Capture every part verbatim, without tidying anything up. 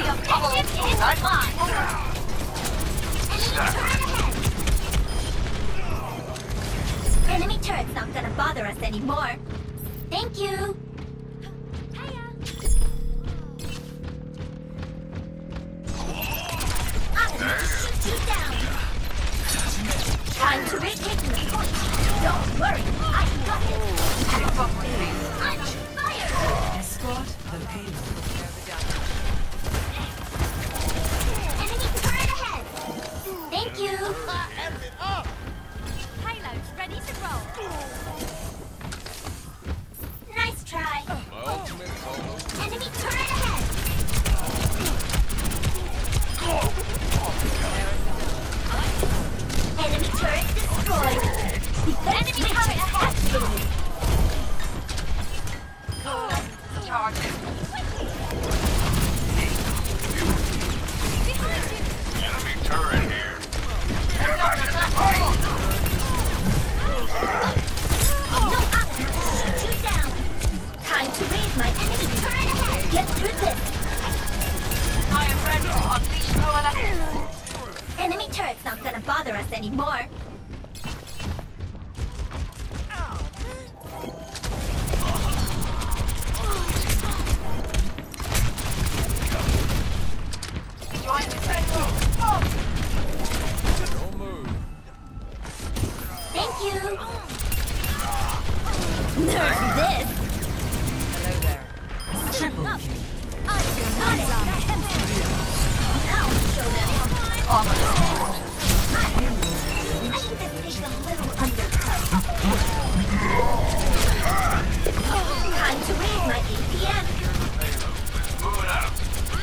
objective is mine. Enemy turret's not gonna bother us anymore. Thank you. I'm gonna shoot you down. Time to retake the point. Don't worry, I got it. I'm on fire. Escort the payload. Enemy turret ahead. Thank you. Payload's ready to roll. Nice try. Enemy turret ahead. Enemy turret destroyed. Enemy turret activated. Enemy turret here. No option. Shoot you down. Time to raise my enemy turret ahead. Get through this. I am ready to unleash power. Enemy turret's not gonna bother us anymore. Don't move. Thank you. Nerf this. Hello there. Triple kill. I got it. Now show them. I think this is a little undercut. Time to raise my A P M. Move it out.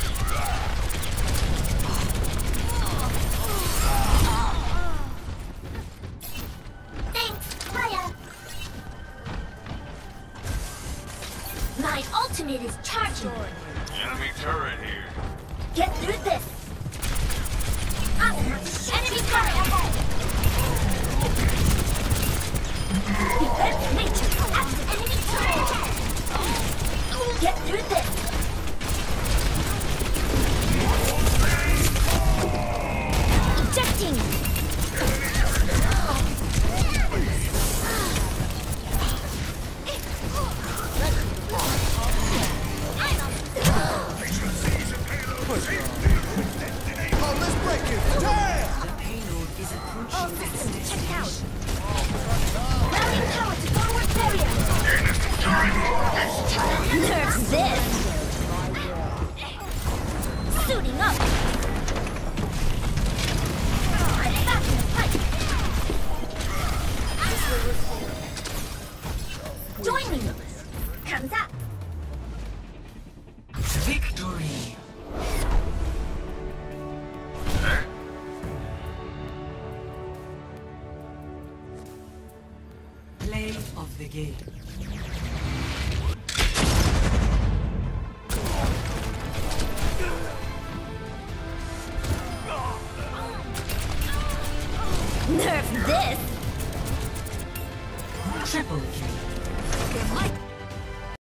Thanks, Maya. My ultimate is charging. Enemy turret here. Get through this. Up. Enemy turret ahead. Defense nature. Active enemy turret ahead. Get through this. Ejecting. The payload is approaching All its systems checked out. destination. Routing power to forward barrier. Enemy turret Nerf this. Suiting up. I'm back in the fight. Join me. Comes up. Victory. here. Play of the game.